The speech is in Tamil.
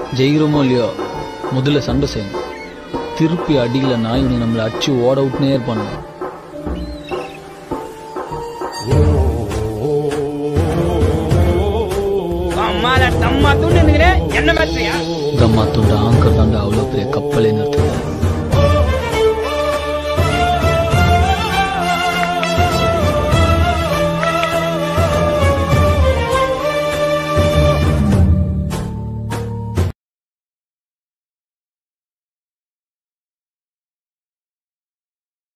ஜெயிக்கிறோமோ இல்லையோ முதல்ல சண்டை செய்யணும். திருப்பி அடிக்கலன்னா இவங்க நம்மளை அடிச்சு ஓட விட்டுனே இருப்பானுங்க. கம்மா துண்டு ஆங்கர் தாண்டா அவ்வளோ பெரிய கப்பலே நிறுத்த.